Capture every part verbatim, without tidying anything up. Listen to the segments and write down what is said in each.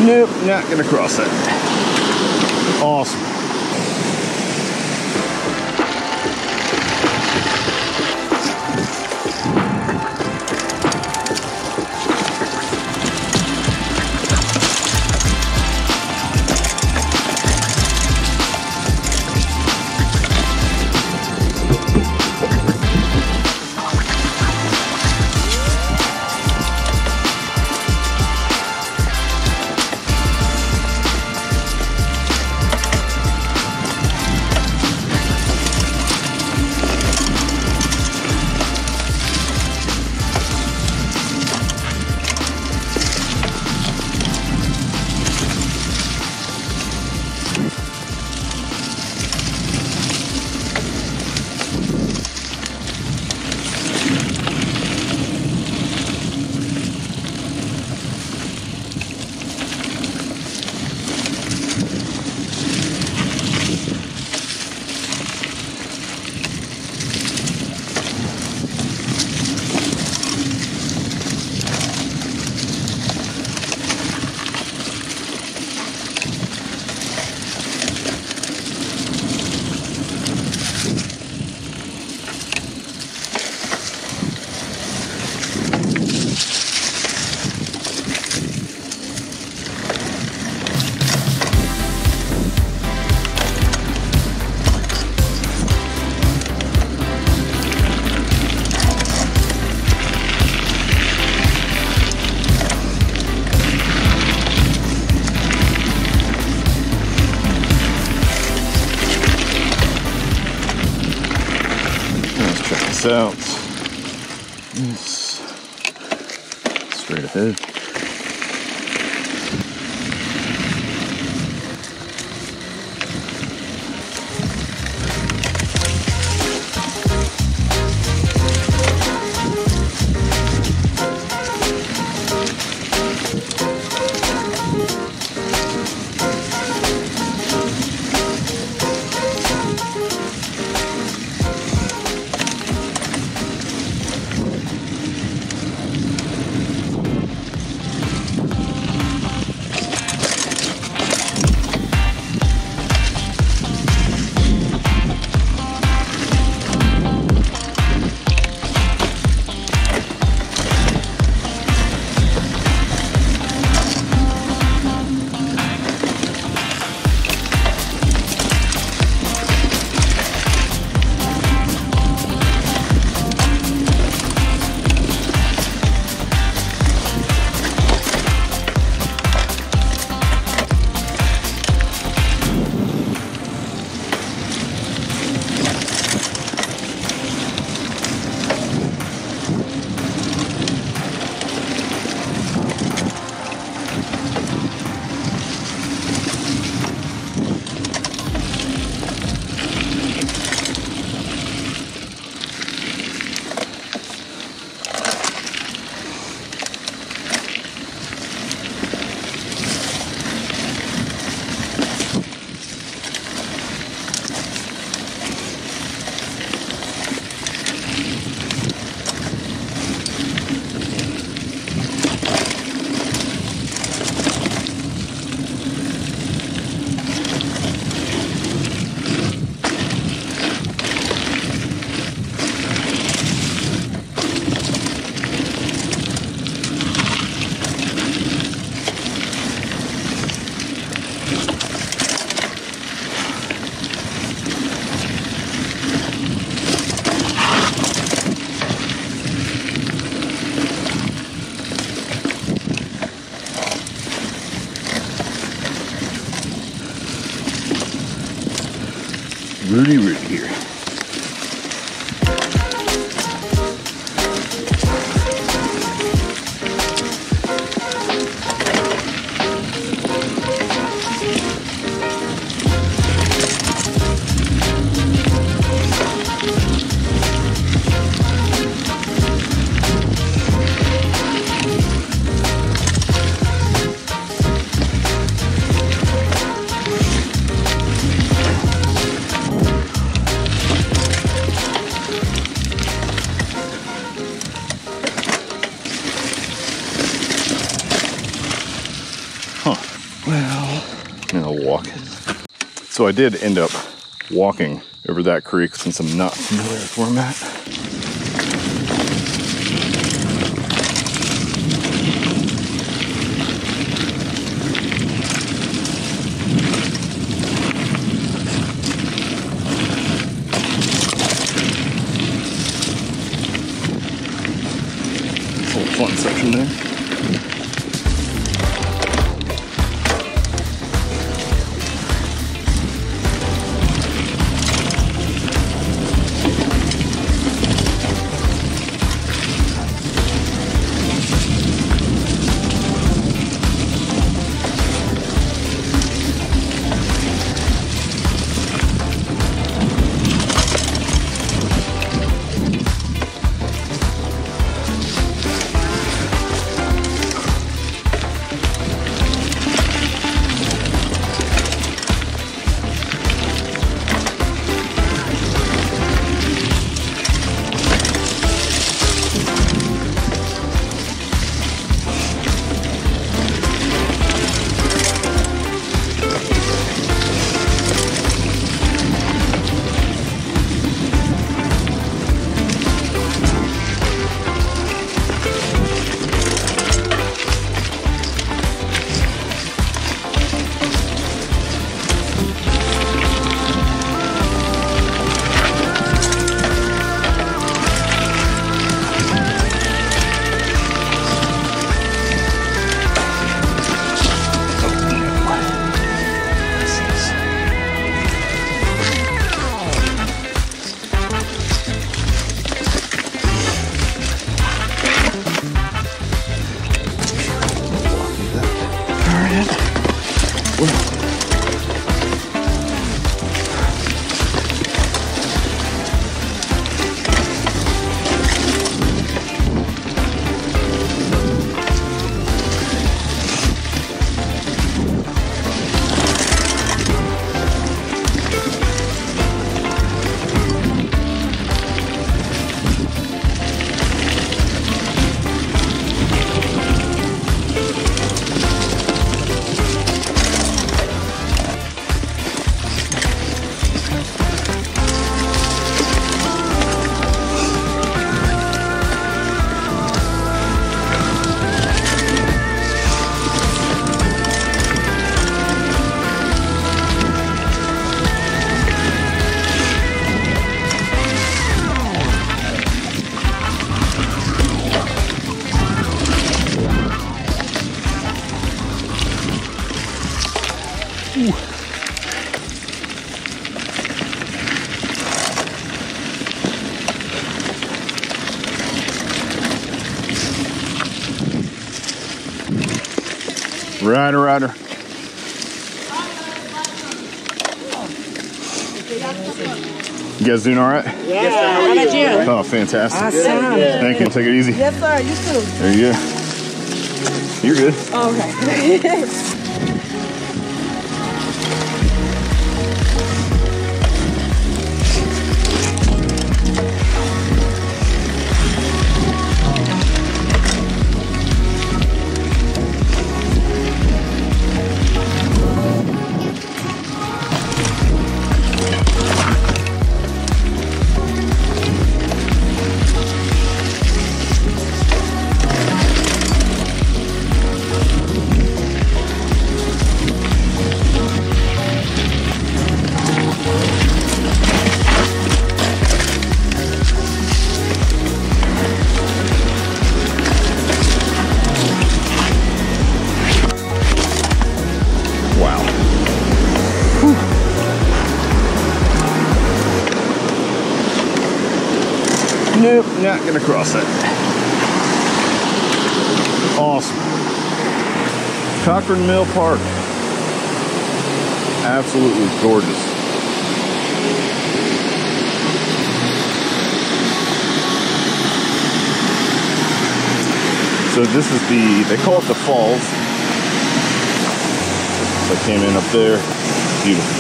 Nope, not gonna cross it. Awesome. Out. Yes. Straight ahead. So I did end up walking over that creek since I'm not familiar with where I'm at. Little fun section there. Rider, rider. You guys doing all right? Yes, sir. How about you? Oh, fantastic. Awesome. Thank you. Take it easy. Yes, sir. You too. There you go. You're good. Okay. Nope, not gonna cross it. Awesome. Cochran Mill Park. Absolutely gorgeous. So this is the, they call it the falls. So I came in up there. Beautiful.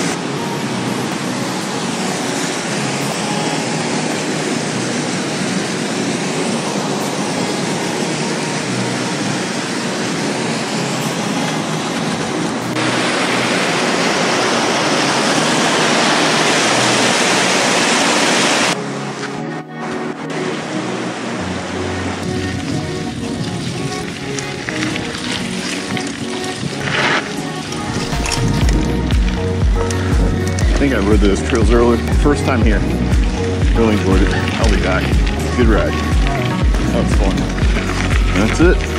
think I rode those trails earlier. First time here. Really enjoyed it. I'll be back. Good ride. That was fun. That's it.